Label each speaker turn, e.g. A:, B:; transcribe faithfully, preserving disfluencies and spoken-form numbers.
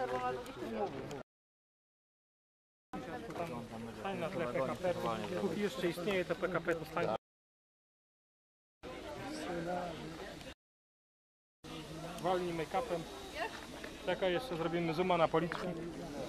A: Stań na tle P K P, póki jeszcze istnieje to P K P, to stań. Walnij make-upem. Czekaj, jeszcze zrobimy zooma na policji.